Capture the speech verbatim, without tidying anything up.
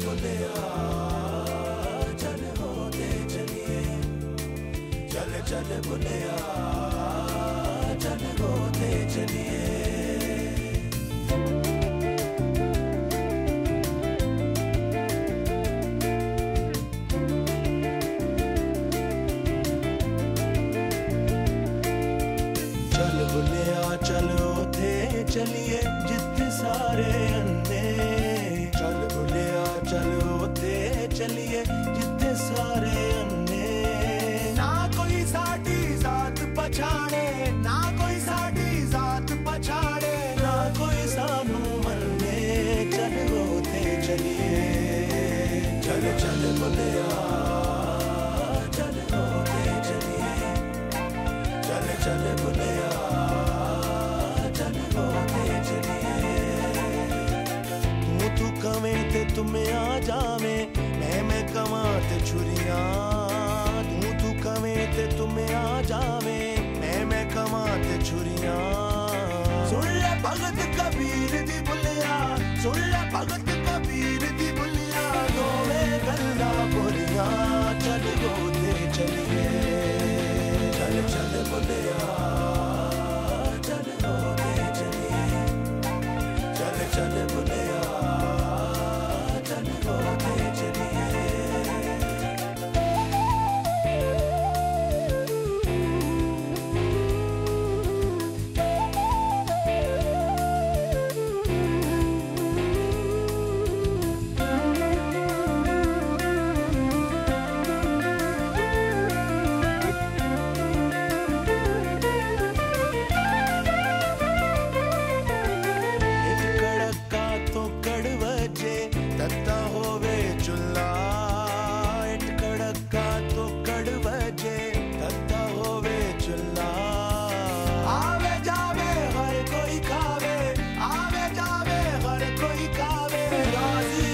बुलिया चल होते चलिए, चल चल बुलिया चल होते चलिए। चल बुलिया चल होते चलिए जितने सारे अन्ने, चल बुलिया चल होते चलिए जितने सारे अन्ने। ना कोई साडी जात पछाड़े, ना कोई साडी जात पछाड़े, ना कोई सानू मन्ने, चल होते चलिए। चल चल बुलिया चल होते चलिए, चल चल बुलिया चल होते चलिए। तू तू कवे ते तुम्हें आ जावे, मैं मैं कमाते छुरियां। तू तू कवे ते तुम्हें आ जावे, मैं मैं कमाते छुरियां। सुन ले भगत कबीर दी बुलिया, सुन ले भगत कबीर दी बुलिया। दोवे गल्ला बुरियां चल होते चलिए, चल चल